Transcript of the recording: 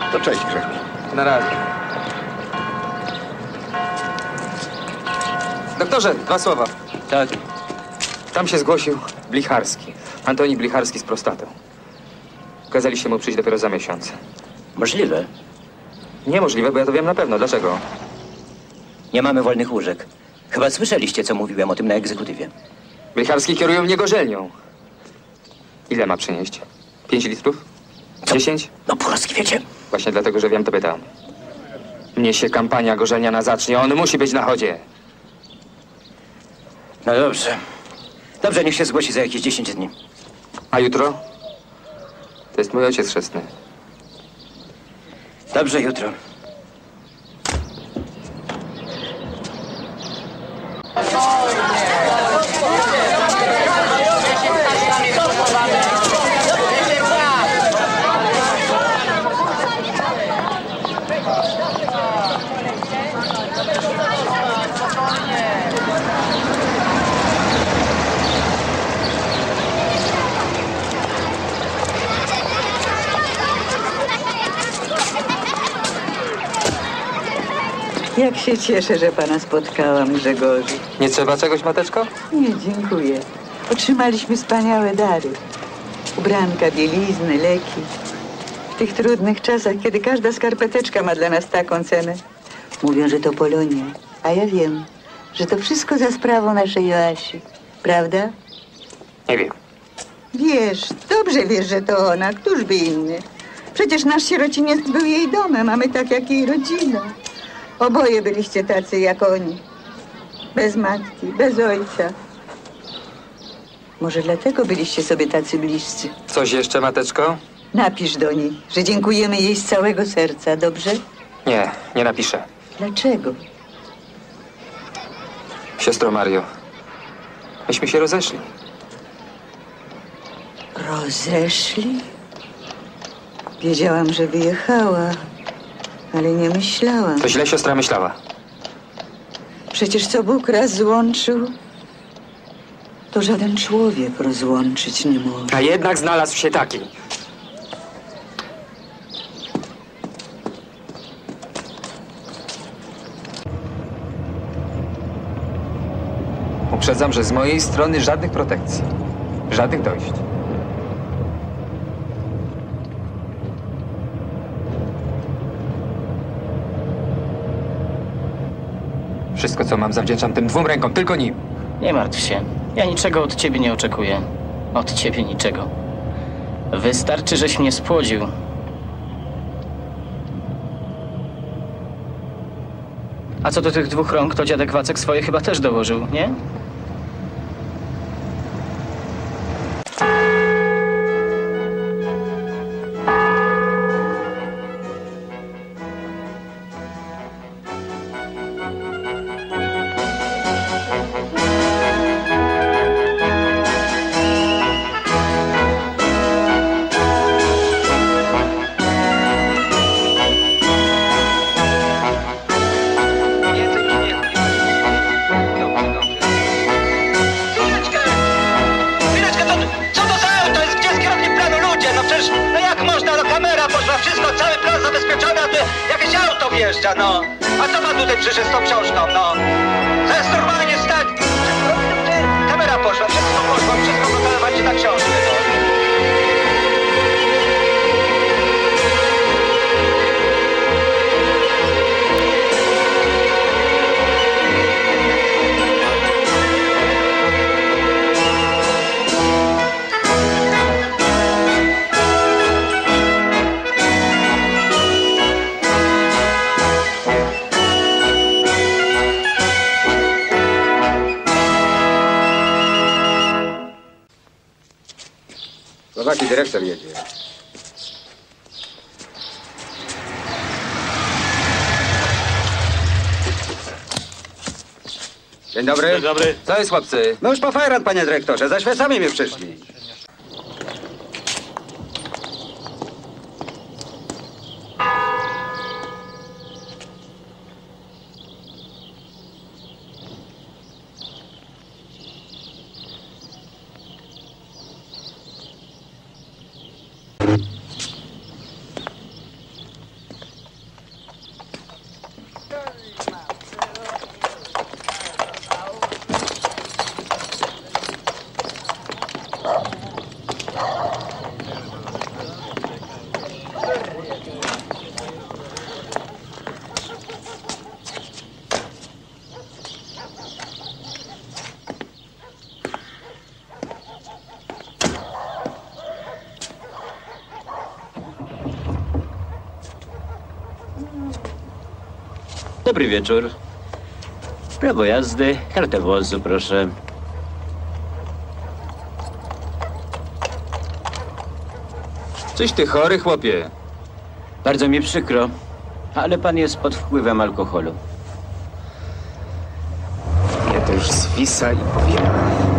To cześć, Grzegorz. Na razie. Doktorze, 2 słowa. Tak. Tam się zgłosił Blicharski. Antoni Blicharski z prostatą. Kazaliście mu przyjść dopiero za miesiąc. Możliwe. Niemożliwe, bo ja to wiem na pewno. Dlaczego? Nie mamy wolnych łóżek. Chyba słyszeliście, co mówiłem o tym na egzekutywie. Blicharski kieruje mnie gorzelnią. Ile ma przynieść? 5 litrów? 10? No po rozkwiecie. Właśnie dlatego, że wiem, to pytam. Mnie się kampania gorzelniana zacznie. On musi być na chodzie. No dobrze. Dobrze, niech się zgłosi za jakieś 10 dni. A jutro? To jest mój ojciec chrzestny. Dobrze, jutro. Jak się cieszę, że pana spotkałam, Grzegorzu. Nie trzeba czegoś, mateczko? Nie, dziękuję. Otrzymaliśmy wspaniałe dary. Ubranka, bielizny, leki. W tych trudnych czasach, kiedy każda skarpeteczka ma dla nas taką cenę. Mówią, że to Polonia. A ja wiem, że to wszystko za sprawą naszej Joasi. Prawda? Nie wiem. Wiesz, dobrze wiesz, że to ona. Któż by inny? Przecież nasz sierociniec był jej domem, a my tak jak jej rodzina. Oboje byliście tacy jak oni. Bez matki, bez ojca. Może dlatego byliście sobie tacy bliscy. Coś jeszcze, mateczko? Napisz do niej, że dziękujemy jej z całego serca, dobrze? Nie, nie napiszę. Dlaczego? Siostro Mario, myśmy się rozeszli. Rozeszli? Wiedziałam, że wyjechała, ale nie myślałam. To źle siostra myślała. Przecież co Bóg raz złączył, to żaden człowiek rozłączyć nie może. A jednak znalazł się taki. Uprzedzam, że z mojej strony żadnych protekcji. Żadnych dojść. Wszystko, co mam, zawdzięczam tym 2 rękom, tylko nim. Nie martw się. Ja niczego od ciebie nie oczekuję. Od ciebie niczego. Wystarczy, żeś mnie spłodził. A co do tych 2 rąk, to dziadek Wacek swoje chyba też dołożył, nie? No, a co pan tutaj przyszedł z tą książką, no? To jest normalnie stać. Kamera poszła, wszystko gotowe macie na książkę, no. Jaki dyrektor jedzie? Dzień dobry. Dzień dobry. Co jest, chłopcy? No już po fajrat, panie dyrektorze. Za świecami mnie przyszli. Dobry wieczór. Prawo jazdy, kartę wozu, proszę. Coś ty chory, chłopie. Bardzo mi przykro, ale pan jest pod wpływem alkoholu. Ja to już zwisa i powiem.